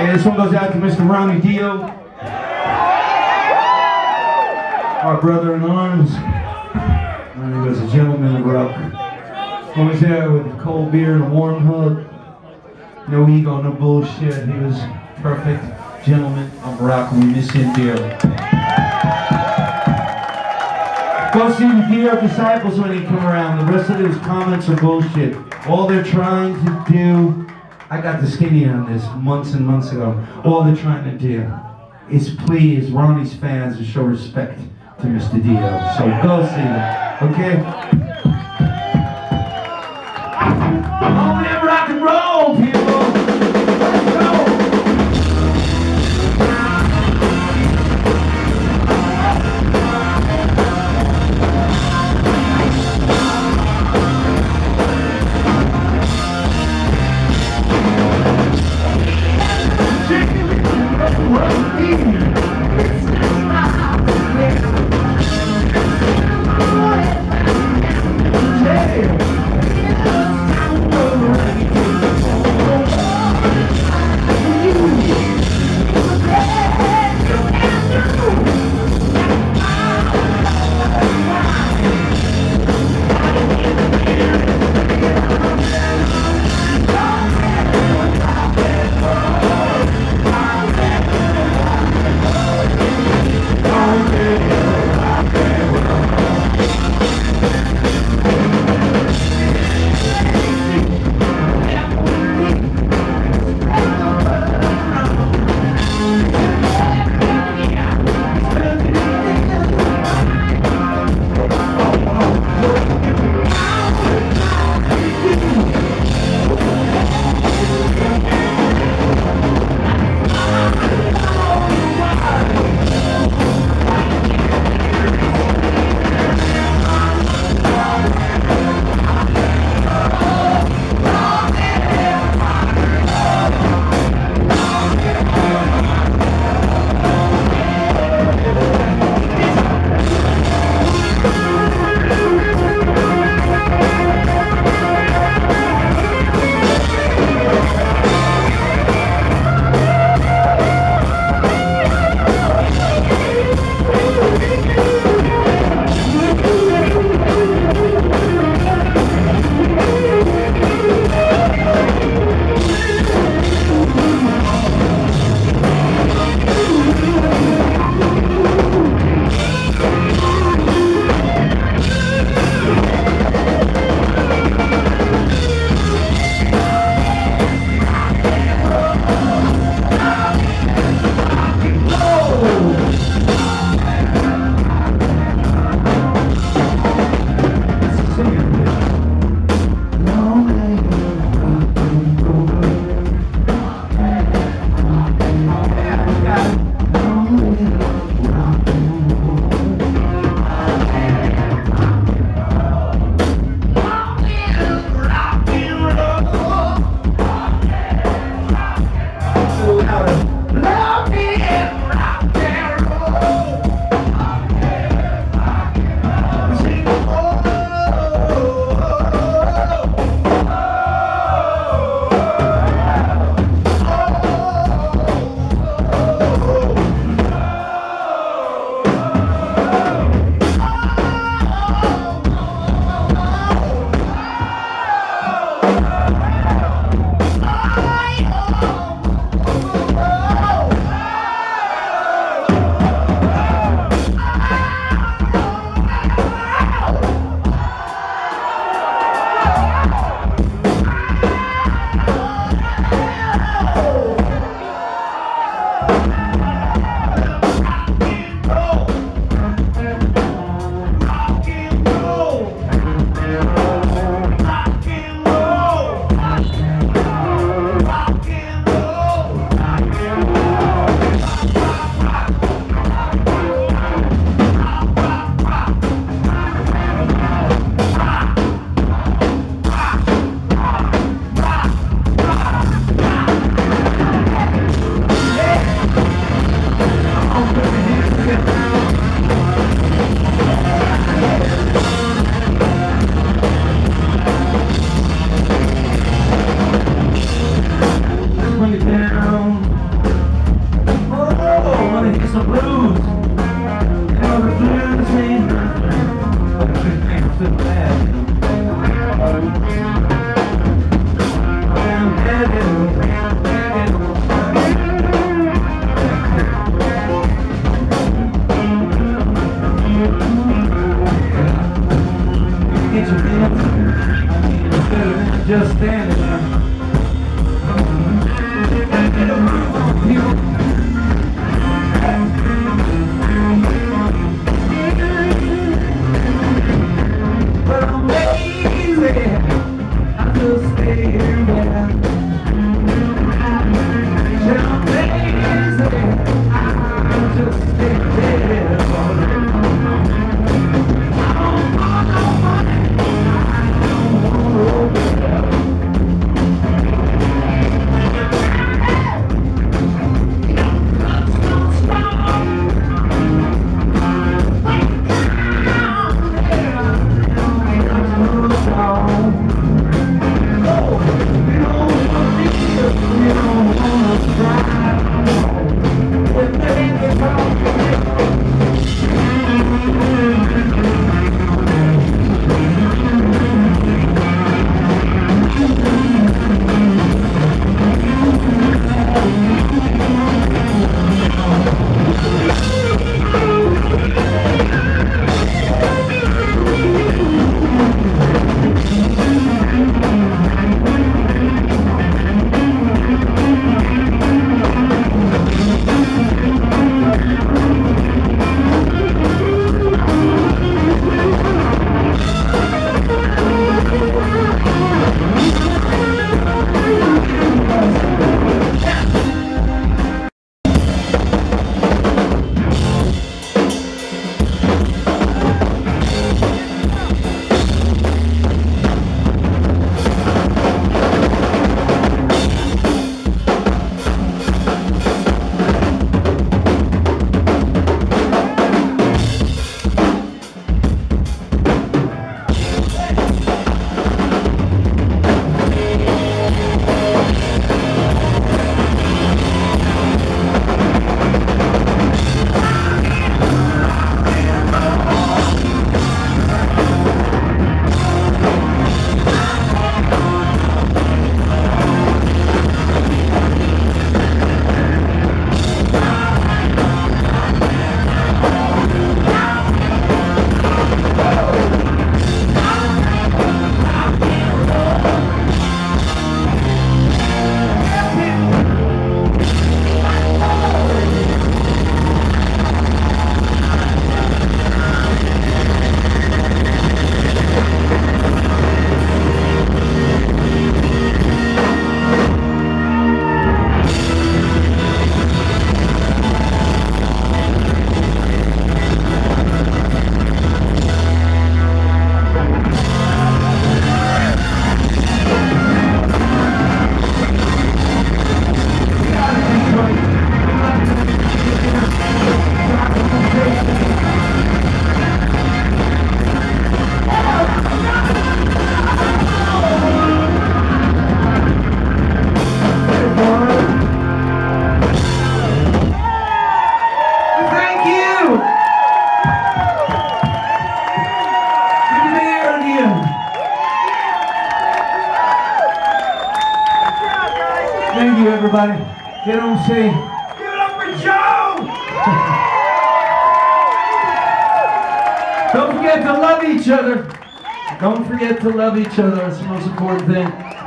Hey, this one goes out to Mr. Ronnie Dio, our brother in arms. Ronnie was a gentleman of rock. Always there with a cold beer and a warm hug. No ego, no bullshit. He was perfect gentleman of rock. We miss him dearly. Go see the Dio Disciples when they come around. The rest of these comments are bullshit. All they're trying to do, I got the skinny on this months and months ago. All they're trying to do is please Ronnie's fans to show respect to Mr. Dio. So go see them, okay? Oh man, rock and roll, people! Let's go! everybody. Get home safe. Give it up for Joe! Don't forget to love each other. Don't forget to love each other. That's the most important thing.